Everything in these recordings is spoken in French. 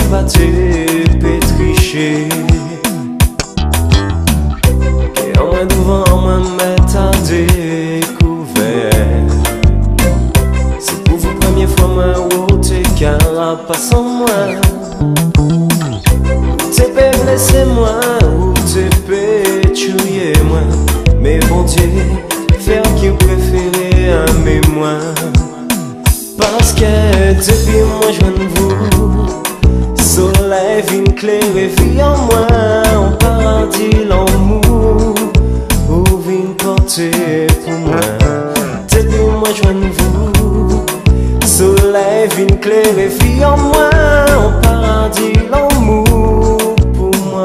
pas te pétricher. Et en moi devant moi mettre à découvert. C'est pour vous première fois moi où t'es carapace en moi. T'es peut blesser moi ou t'es peut tuer moi. Mais bon Dieu, faire qui préféré à mémoire. Parce que depuis moi jwen vous, soleil vient clairer vie en moi. En paradis l'amour, ou vient porter pour moi. Depuis moi jwen vous, soleil vient clairer vie en moi. En paradis l'amour pour moi.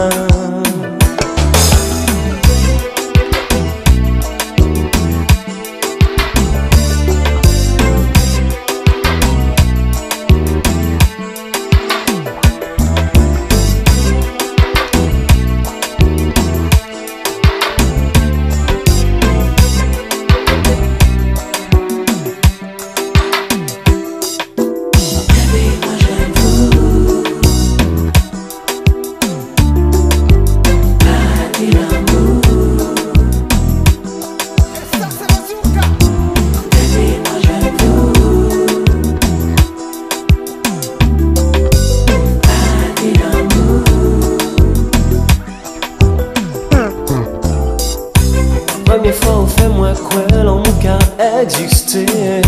Première fois, on fait moi quoi l'on qu'a existé.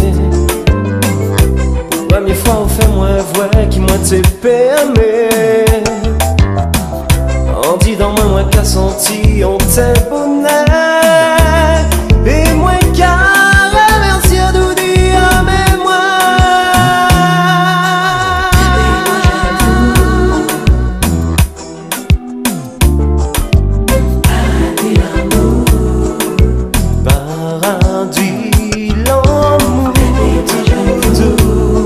Première fois, on fait moi vrai qui moi t'es permis. On dit dans moi qu'a senti, on t'est bonheur. Et moi qu'a remercié d'où dire mémoire. Paradis l'amour tout.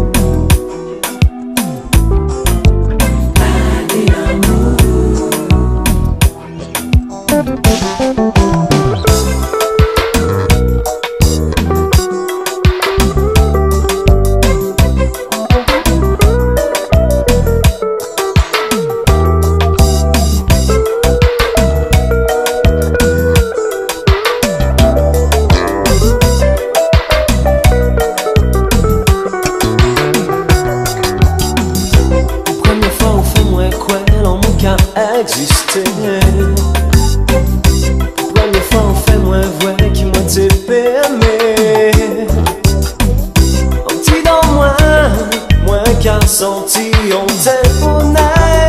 Exister. Première fois on fait moins vrai qui moi t'es permis. On dit dans moi qu'à senti on t'est bonheur.